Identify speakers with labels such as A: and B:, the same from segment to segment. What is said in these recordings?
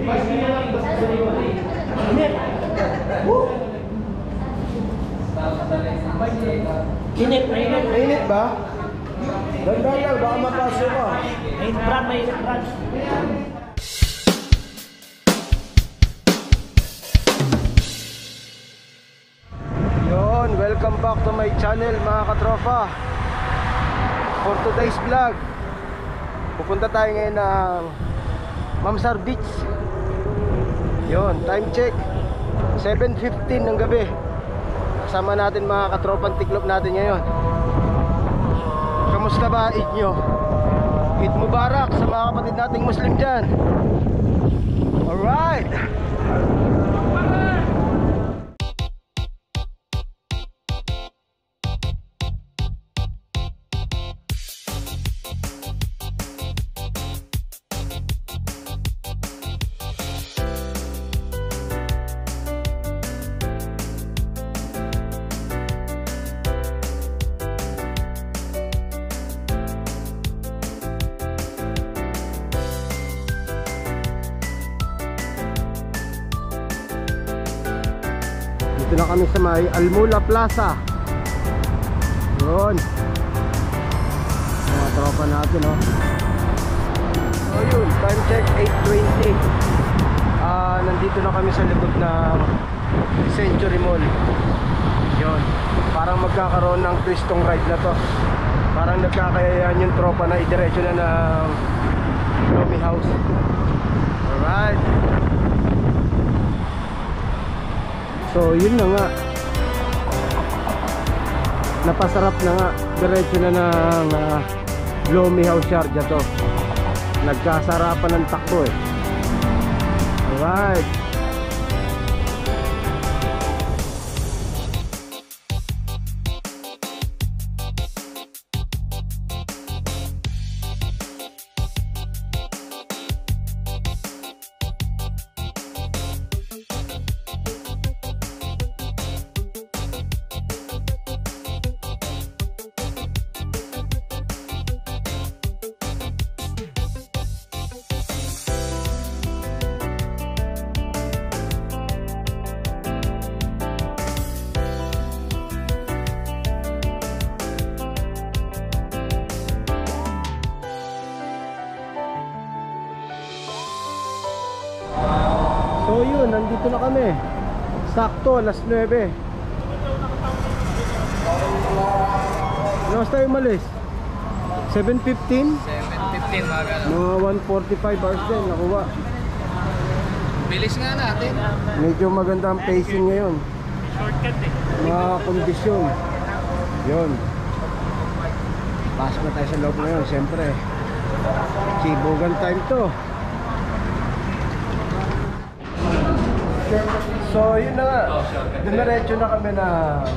A: Init ba? Ganda lang, baka mapasok ka.
B: Mainit brand.
A: Yon, welcome back to my channel mga katropa. For today's vlog, pupunta tayo ngayon ng Mamsar Beach. Yon, time check 7:15 ng gabi. Kasama natin mga katropang tiklop natin ngayon. Kamusta ba Eid nyo? Eid Mubarak sa mga kapatid nating Muslim dyan. Alright. Dito na kami sa may Almula Plaza. Yun, mga tropa natin, oh. So yun, time check 8:20. Nandito na kami sa likod ng Century Mall. Yun, parang magkakaroon ng twistong ride na to. Parang nagkakayaan yung tropa na idiretso na ng Lomi House. Alright. So yun na nga, napasarap na nga, diretso na ng Lomi House Sharjah to. Nagkasarapan ng takbo eh. Alright. So yun, nandito na kami. Sakto, alas 9. Last tayo umalis? 7:15?
C: 7:15 mga
A: Mga 1:45 hours din, nakuha.
C: Bilis nga natin.
A: Medyo maganda ang pacing ngayon.
B: Shortcut eh.
A: Mga kondisyon. Yun. Pasok na tayo sa loob ngayon, siyempre. Sibugan time to. So yun na nga, dumiretso na kami na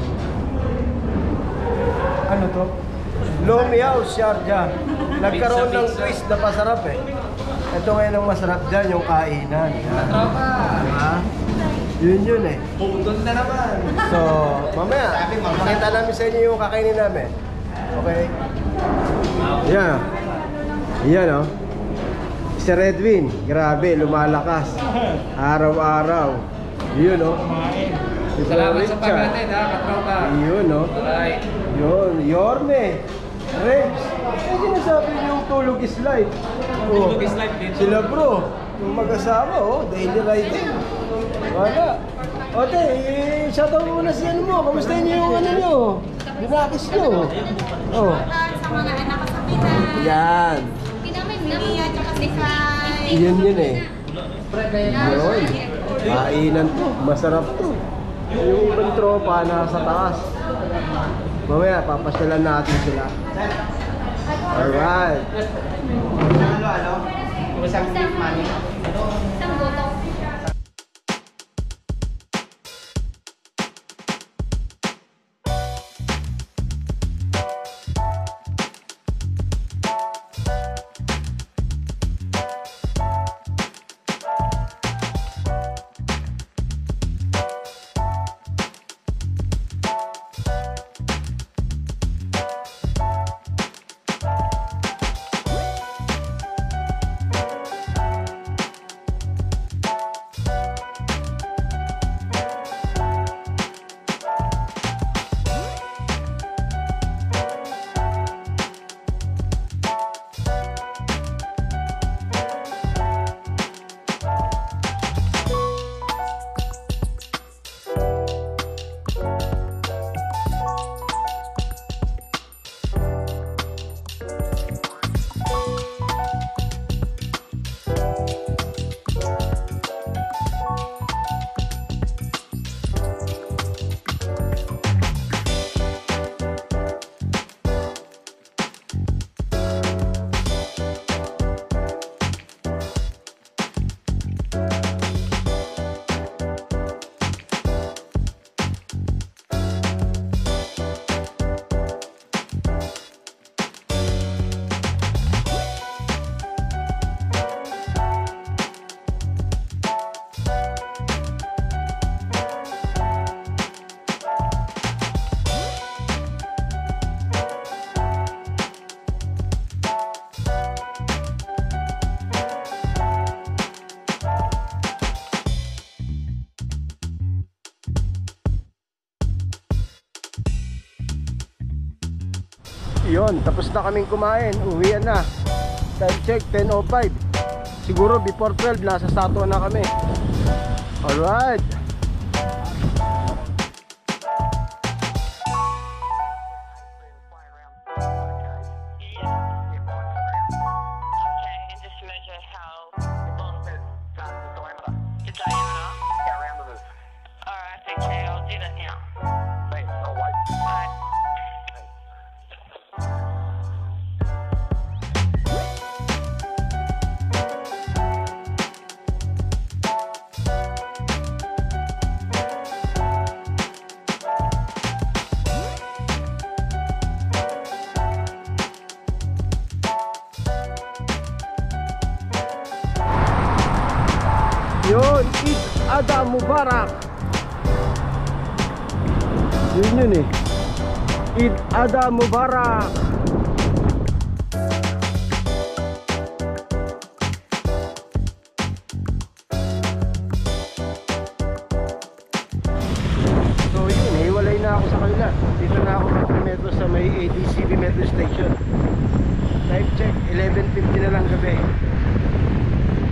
A: ano to? Lomi House Sharjah. Nagkaroon ng twist na pasarap eh. Ito ngayon ang masarap dyan, yung kainan. Diba? Yun eh.
C: Putol na naman.
A: So mamaya, makita namin sa inyo yung kakainin namin. Okay? Yan. Yan oh. Si Redwin, grabe, lumalakas. Araw-araw. Yun oh. Si
C: Salamat sa
A: Richard.
C: pag-attend ha, katropa.
A: Yun oh.
C: Alright.
A: Yun, Yorme. Rex. Eh, sinasabi yung tulog is life. Oh.
B: Tulog is life din.
A: Sila bro, yung mag-asawa oh, daily riding. Wala. Ote, shoutout muna si ano mo. Kamusta niyo yung ano nyo? Binakis nyo. Oh.
D: Sa mga anak ko sa Pinas.
A: Yan.
D: Mia, tsaka si Sai.
A: Yun eh. Yun. Kainan to. Masarap to. Yung ibang tropa nasa taas. Mamaya, papasyalan natin sila. Alright.
D: Isang boto.
A: Yun, tapos na kaming kumain. Uwian na. Time check, 10:05. Siguro before 12, nasa Sato na kami. Alright.
E: Okay, and just measure how long the diameter. The diameter? Yeah, around the roof. Alright, okay, I'll do that now. Thanks, I'll wait. Alright.
A: Yun, Eid Adha Mubarak. Yun eh. Eid Adha Mubarak. So yun, hiwalay na ako sa kanila. Dito na ako metro sa may ADCB Metro Station. Time check, 11:50 na lang gabi.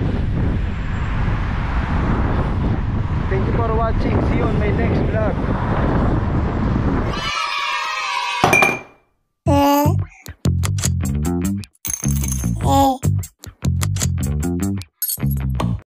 A: Thank you for watching. See you on my next vlog.